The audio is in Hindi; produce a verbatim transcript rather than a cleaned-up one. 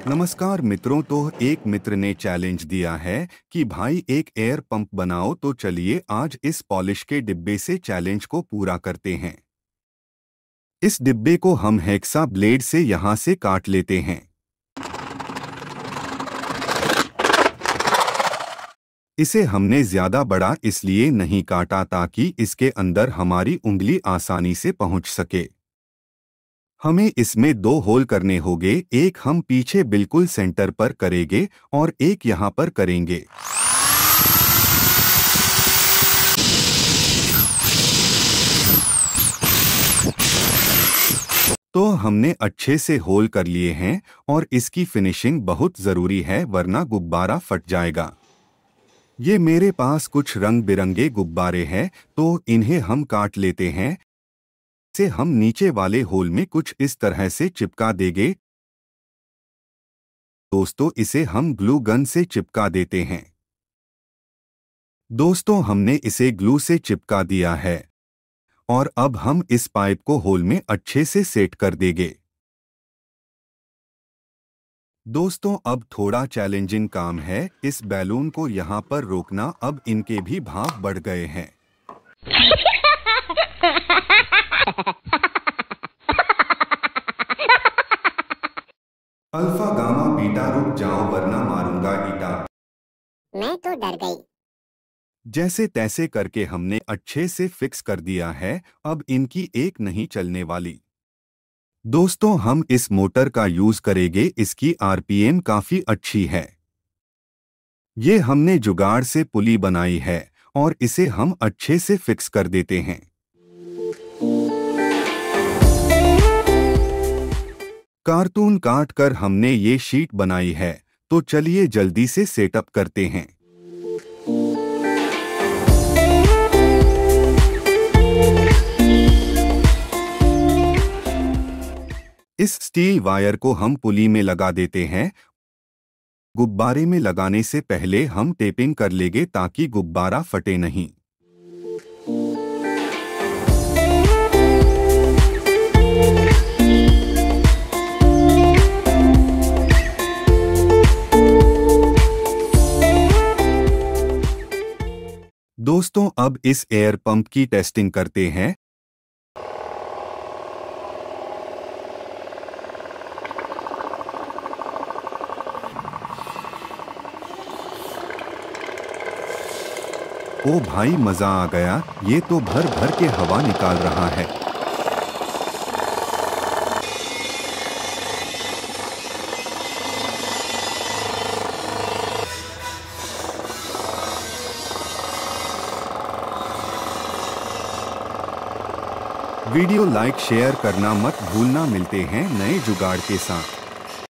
नमस्कार मित्रों। तो एक मित्र ने चैलेंज दिया है कि भाई एक एयर पंप बनाओ, तो चलिए आज इस पॉलिश के डिब्बे से चैलेंज को पूरा करते हैं। इस डिब्बे को हम हेक्सा ब्लेड से यहां से काट लेते हैं। इसे हमने ज्यादा बड़ा इसलिए नहीं काटा ताकि इसके अंदर हमारी उंगली आसानी से पहुंच सके। हमें इसमें दो होल करने होंगे, एक हम पीछे बिल्कुल सेंटर पर करेंगे और एक यहाँ पर करेंगे। तो हमने अच्छे से होल कर लिए हैं और इसकी फिनिशिंग बहुत ज़रूरी है, वरना गुब्बारा फट जाएगा। ये मेरे पास कुछ रंग बिरंगे गुब्बारे हैं, तो इन्हें हम काट लेते हैं। से हम नीचे वाले होल में कुछ इस तरह से चिपका देंगे। दोस्तों, इसे हम ग्लू गन से चिपका देते हैं। दोस्तों, हमने इसे ग्लू से चिपका दिया है और अब हम इस पाइप को होल में अच्छे से सेट कर देंगे। दोस्तों, अब थोड़ा चैलेंजिंग काम है, इस बैलून को यहाँ पर रोकना। अब इनके भी भाव बढ़ गए हैं। अल्फा गामा बीटा, रुक जाओ वरना मारूंगा ईटा। मैं तो डर गई। जैसे तैसे करके हमने अच्छे से फिक्स कर दिया है। अब इनकी एक नहीं चलने वाली। दोस्तों, हम इस मोटर का यूज करेंगे, इसकी आरपीएम काफी अच्छी है। ये हमने जुगाड़ से पुली बनाई है और इसे हम अच्छे से फिक्स कर देते हैं। कार्टून काट कर हमने ये शीट बनाई है, तो चलिए जल्दी से सेटअप करते हैं। इस स्टील वायर को हम पुली में लगा देते हैं। गुब्बारे में लगाने से पहले हम टेपिंग कर लेंगे ताकि गुब्बारा फटे नहीं। दोस्तों, अब इस एयर पंप की टेस्टिंग करते हैं। ओ भाई, मजा आ गया। ये तो भर भर के हवा निकाल रहा है। वीडियो लाइक शेयर करना मत भूलना। मिलते हैं नए जुगाड़ के साथ।